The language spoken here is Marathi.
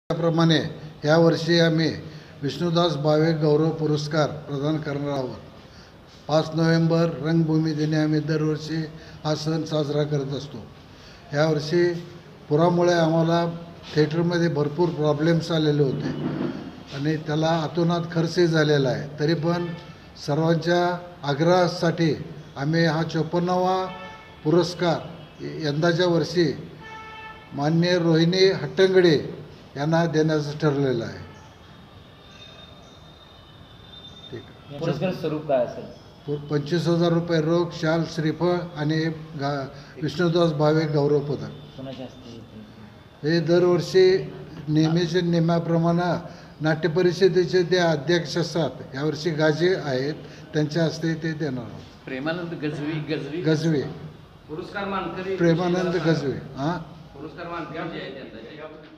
त्याप्रमाणे यावर्षी आम्ही विष्णुदास भावे गौरव पुरस्कार प्रदान करणार आहोत. 5 नोव्हेंबर रंगभूमी दिनी आम्ही दरवर्षी हा सण साजरा करत असतो. यावर्षी पुरामुळे आम्हाला थिएटरमध्ये भरपूर प्रॉब्लेम्स आलेले होते आणि त्याला अतोनात खर्चही झालेला आहे. तरी पण सर्वांच्या आग्रहासाठी आम्ही हा 54वा पुरस्कार यंदाच्या वर्षी माननीय रोहिणी हट्टंगडे यांना देण्याचं ठरलेलं आहे. ठीक. पुरस्कार स्वरूप काय असेल? 25,000 रुपये रोख, शाल, श्रीफळ आणि विष्णुदास भावे गौरव पदक. कोणाच्या हस्ते? हे दरवर्षी नेहमीच्या नियमाप्रमाणे नाट्य परिषदेचे ते अध्यक्ष असतात. यावर्षी गाजे आहेत, त्यांच्या हस्ते ते देणार आहोत. प्रेमानंद गजवी गजवे पुरस्कार मानकरी प्रेमानंद गजवे. हां, पुरस्कार मानकरी जे आहेत त्यांचा